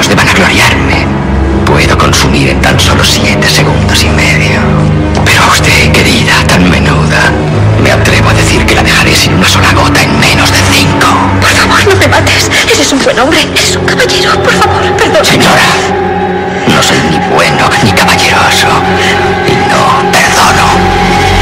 lejos de vanagloriarme. Puedo consumir en tan solo 7 segundos y medio. Pero a usted, querida, tan menuda, me atrevo a decir que la dejaré sin una sola gota en menos de 5. Por favor, no me mates. Eres un buen hombre. Eres un caballero. Por favor, perdón. Señora, no soy ni bueno ni caballeroso. Y no perdono.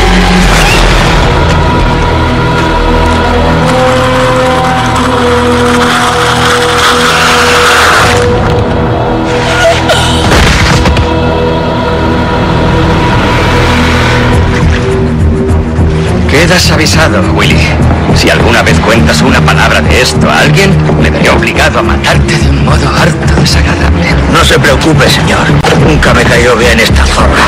Quedas avisado, Willy. Si alguna vez cuentas una palabra de esto a alguien, me veré obligado a matarte de un modo harto desagradable. No se preocupe, señor. Nunca me cayó bien esta zorra.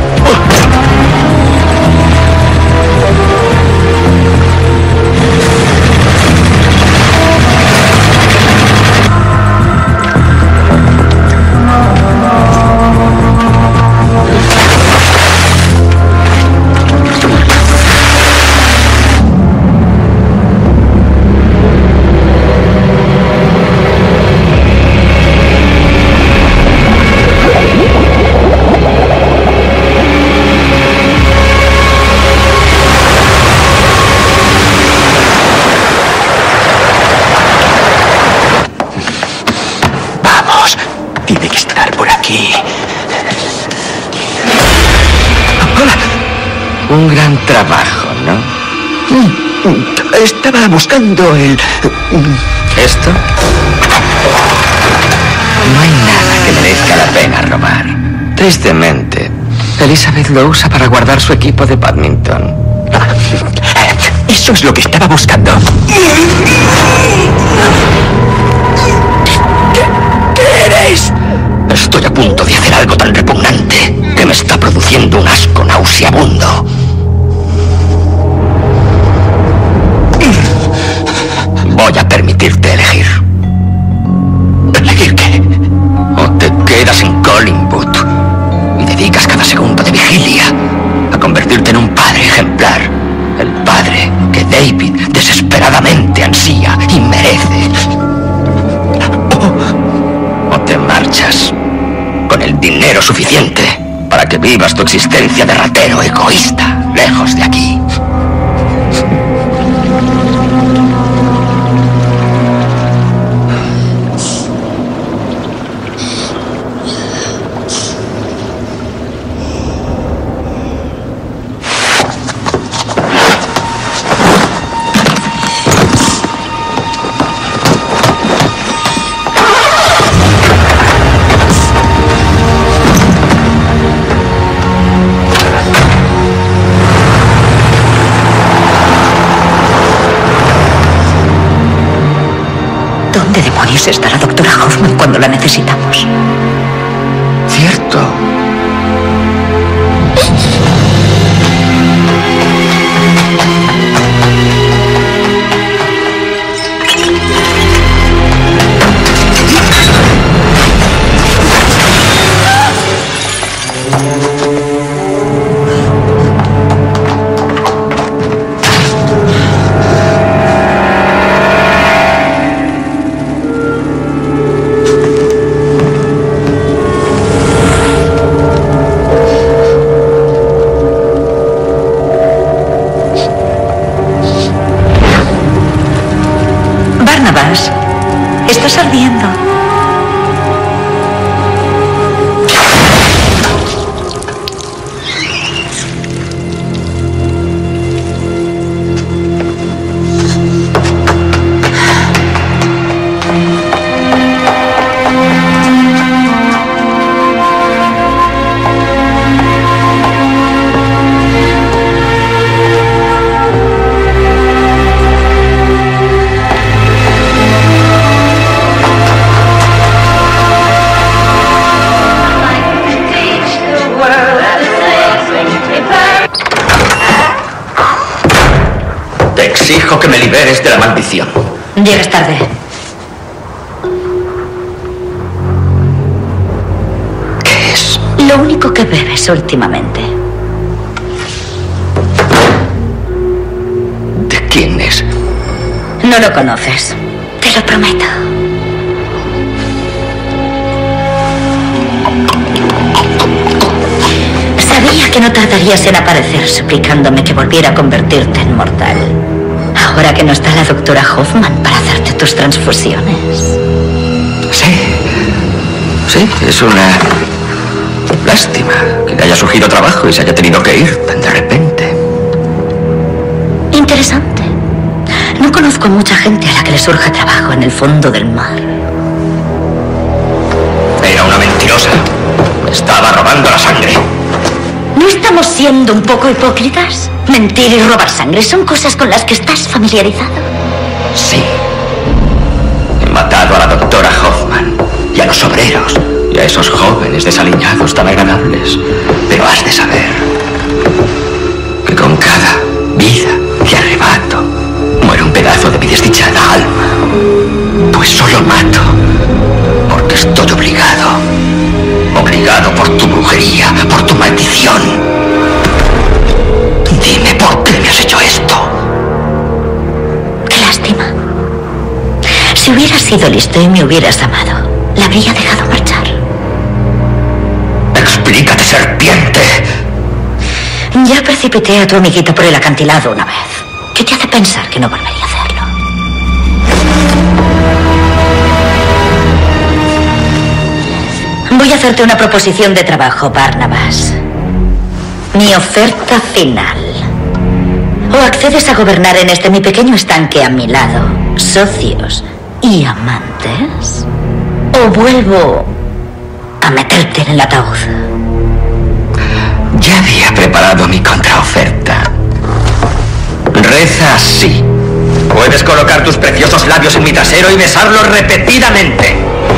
Un gran trabajo, ¿no? Estaba buscando el... ¿Esto? No hay nada que merezca la pena robar. Tristemente, Elizabeth lo usa para guardar su equipo de badminton. Eso es lo que estaba buscando. ¿Qué eres? Estoy a punto de hacer algo tan repugnante que me está produciendo un asco nauseabundo. Voy a permitirte elegir. ¿Elegir qué? O te quedas en Collingwood y dedicas cada segundo de vigilia a convertirte en un padre ejemplar. El padre que David desesperadamente ansía y merece. O te marchas con el dinero suficiente para que vivas tu existencia de ratero egoísta, lejos de aquí. ¿Dónde demonios está la doctora Hoffman cuando la necesitamos? Cierto. Barnabas, estás ardiendo. Te exijo que me liberes de la maldición. Llegas tarde. ¿Qué es? Lo único que bebes últimamente. ¿De quién es? No lo conoces. Te lo prometo. que no tardarías en aparecer suplicándome que volviera a convertirte en mortal. Ahora que no está la doctora Hoffman para hacerte tus transfusiones. Sí, es una lástima que le haya surgido trabajo y se haya tenido que ir tan de repente. Interesante. No conozco a mucha gente a la que le surja trabajo en el fondo del mar. Era una mentirosa. Me estaba robando la sangre. ¿No estamos siendo un poco hipócritas? Mentir y robar sangre son cosas con las que estás familiarizado. Sí. He matado a la doctora Hoffman y a los obreros y a esos jóvenes desaliñados tan agradables. Pero has de saber que con cada vida que arrebato muere un pedazo de mi desdichada alma. Pues solo mato porque estoy obligado. Obligado por tu brujería, por tu maldición. Dime por qué me has hecho esto. Qué lástima. Si hubieras sido listo y me hubieras amado, la habría dejado marchar. Explícate, serpiente. Ya precipité a tu amiguita por el acantilado una vez. ¿Qué te hace pensar que no volvería a hacerlo? Voy a hacerte una proposición de trabajo, Barnabas. Mi oferta final. O accedes a gobernar en este mi pequeño estanque a mi lado, socios y amantes, o vuelvo a meterte en el ataúd. Ya había preparado mi contraoferta. Reza así. Puedes colocar tus preciosos labios en mi trasero y besarlos repetidamente.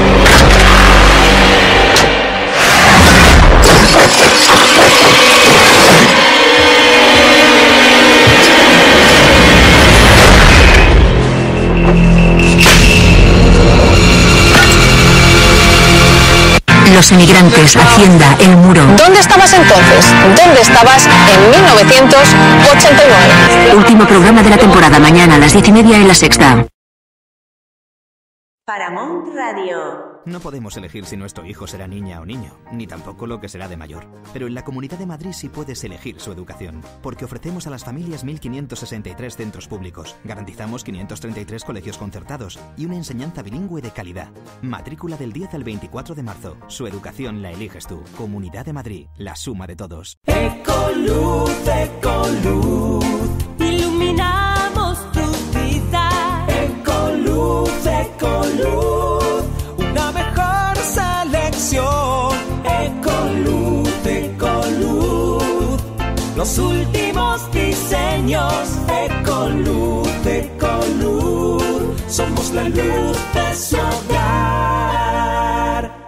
Los emigrantes, Hacienda, El Muro. ¿Dónde estabas entonces? ¿Dónde estabas en 1989? Último programa de la temporada, mañana a las 10:30 en La Sexta. Paramount Radio. No podemos elegir si nuestro hijo será niña o niño, ni tampoco lo que será de mayor. Pero en la Comunidad de Madrid sí puedes elegir su educación, porque ofrecemos a las familias 1.563 centros públicos, garantizamos 533 colegios concertados y una enseñanza bilingüe de calidad. Matrícula del 10 al 24 de marzo. Su educación la eliges tú. Comunidad de Madrid, la suma de todos. Ecoluz, Ecoluz, iluminamos tu vida. Ecoluz, Ecoluz, una mejor selección. Ecoluz, Ecoluz, los últimos diseños. Ecoluz, Ecoluz, somos la luz de su hogar.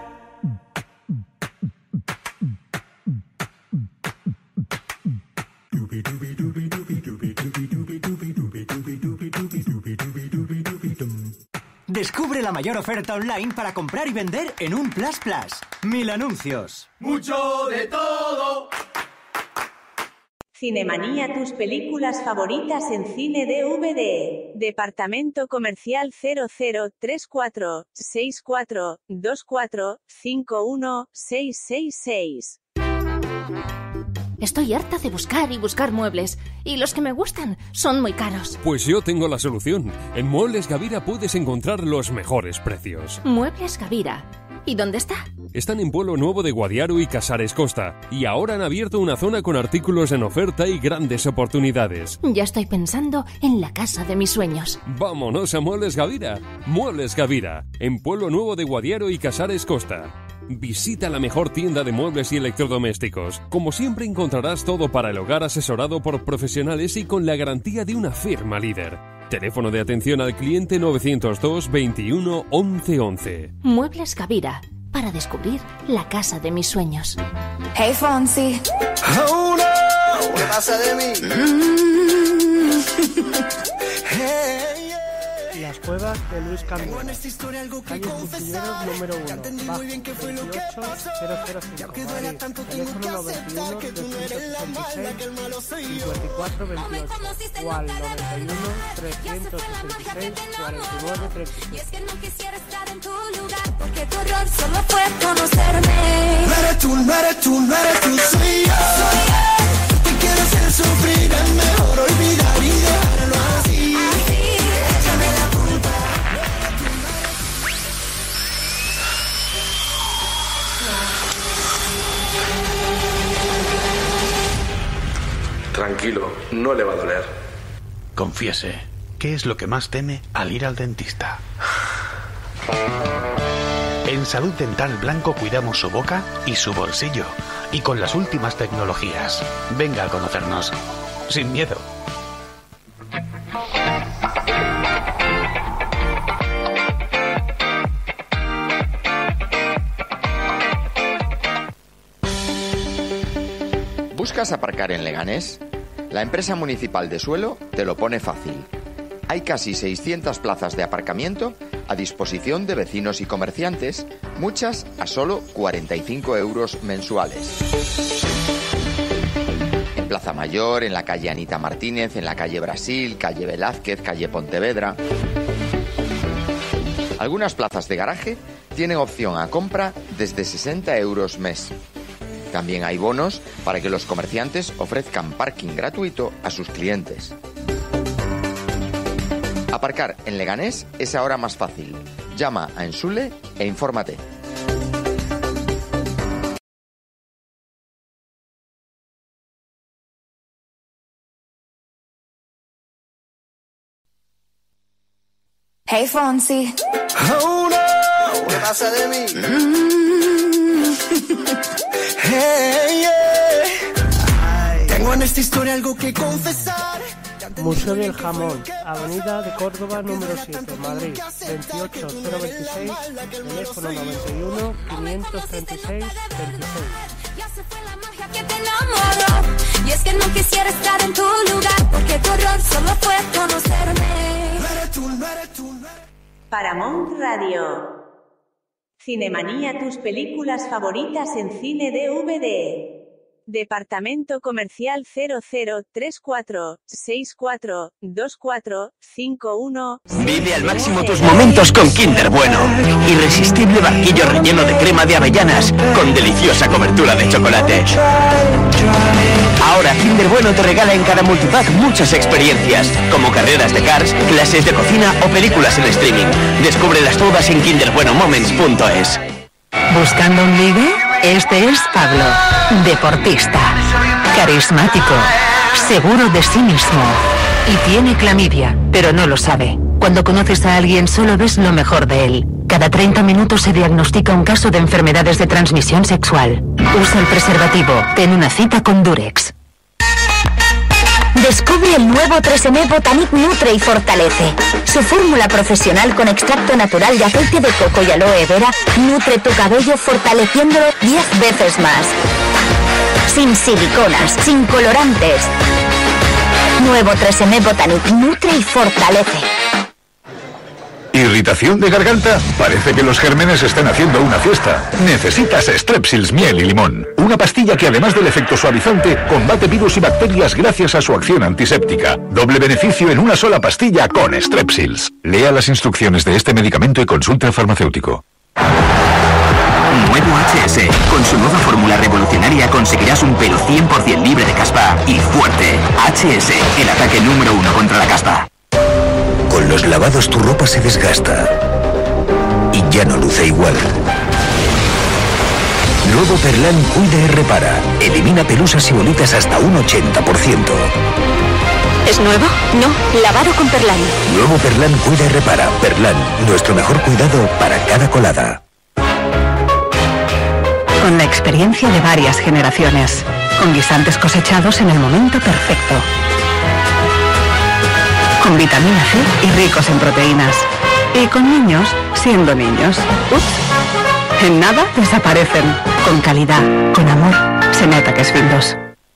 Descubre la mayor oferta online para comprar y vender en un Plus Plus. 1000 anuncios. Mucho de todo. Cinemanía, tus películas favoritas en cine DVD. Departamento Comercial 0034 64 24 51 666. Estoy harta de buscar y buscar muebles, y los que me gustan son muy caros. Pues yo tengo la solución. En Muebles Gavira puedes encontrar los mejores precios. Muebles Gavira. ¿Y dónde está? Están en Pueblo Nuevo de Guadiaro y Casares Costa, y ahora han abierto una zona con artículos en oferta y grandes oportunidades. Ya estoy pensando en la casa de mis sueños. ¡Vámonos a Muebles Gavira! Muebles Gavira, en Pueblo Nuevo de Guadiaro y Casares Costa. Visita la mejor tienda de muebles y electrodomésticos. Como siempre encontrarás todo para el hogar asesorado por profesionales y con la garantía de una firma líder. Teléfono de atención al cliente 902 21 11 11. Muebles Gavira, para descubrir la casa de mis sueños. Hey Fonsi. Oh no, ¿qué pasa de mí? Hey. Las cuevas de Luis Camilo. Calle Fusileros número 1, bajo 28005, Madrid. Teléfono 91 266 54 28 o al 91 366 49 35. Y es que no quisiera estar en tu lugar porque tu error solo fue conocerme. No eres tú, no eres tú, no eres tú, soy yo. tranquilo, no le va a doler. Confiese, ¿qué es lo que más teme al ir al dentista? En Salud Dental Blanco cuidamos su boca y su bolsillo. Y con las últimas tecnologías. Venga a conocernos. Sin miedo. ¿Buscas aparcar en Leganés? La empresa municipal de suelo te lo pone fácil. Hay casi 600 plazas de aparcamiento a disposición de vecinos y comerciantes, muchas a solo 45 euros mensuales. En Plaza Mayor, en la calle Anita Martínez, en la calle Brasil, calle Velázquez, calle Pontevedra. Algunas plazas de garaje tienen opción a compra desde 60 euros mes. También hay bonos para que los comerciantes ofrezcan parking gratuito a sus clientes. Aparcar en Leganés es ahora más fácil. Llama a Ensule e infórmate. Hey Fonsi. Oh no, ¿qué pasa de mí? Hey, yeah. Tengo en esta historia algo que confesar. Museo del Jamón, Avenida de Córdoba número 7, Madrid, 28026, teléfono 91 536 26. Y es que no quisiera estar en tu lugar, porque tu error solo fue conocerme. Paramount Radio. Cinemanía, tus películas favoritas en cine DVD. Departamento Comercial 0034642451. Vive al máximo tus momentos con Kinder Bueno. Irresistible barquillo relleno de crema de avellanas con deliciosa cobertura de chocolate. Ahora Kinder Bueno te regala en cada multipack muchas experiencias, como carreras de cars, clases de cocina o películas en streaming. Descúbrelas todas en kinderbuenomoments.es. ¿Buscando un ligue? Este es Pablo, deportista, carismático, seguro de sí mismo y tiene clamidia, pero no lo sabe. Cuando conoces a alguien solo ves lo mejor de él. Cada 30 minutos se diagnostica un caso de enfermedades de transmisión sexual. Usa el preservativo, ten una cita con Durex. Descubre el nuevo 3M Botanic Nutre y Fortalece. Su fórmula profesional con extracto natural de aceite de coco y aloe vera nutre tu cabello fortaleciéndolo 10 veces más. Sin siliconas, sin colorantes. Nuevo 3M Botanic Nutre y Fortalece. ¿Irritación de garganta? Parece que los gérmenes están haciendo una fiesta. Necesitas Strepsils miel y limón. Una pastilla que además del efecto suavizante, combate virus y bacterias gracias a su acción antiséptica. Doble beneficio en una sola pastilla con Strepsils. Lea las instrucciones de este medicamento y consulte al farmacéutico. Nuevo HS. Con su nueva fórmula revolucionaria conseguirás un pelo 100% libre de caspa y fuerte. HS, el ataque número 1 contra la caspa. Con los lavados tu ropa se desgasta y ya no luce igual. Nuevo Perlán cuida y repara. Elimina pelusas y bolitas hasta un 80%. ¿Es nuevo? No, lavado con Perlán. Nuevo Perlán cuida y repara. Perlán, nuestro mejor cuidado para cada colada. Con la experiencia de varias generaciones, con guisantes cosechados en el momento perfecto. Con vitamina C y ricos en proteínas. Y con niños siendo niños. Ups. En nada desaparecen. Con calidad, con amor. Se nota que es Findus.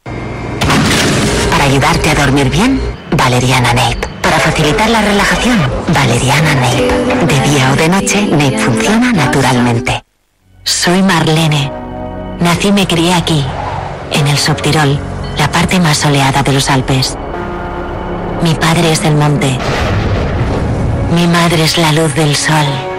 Para ayudarte a dormir bien, Valeriana Nape. Para facilitar la relajación, Valeriana Nape. De día o de noche, Nape funciona naturalmente. Soy Marlene. Nací y me crié aquí, en el Subtirol, la parte más soleada de los Alpes. Mi padre es el monte. Mi madre es la luz del sol.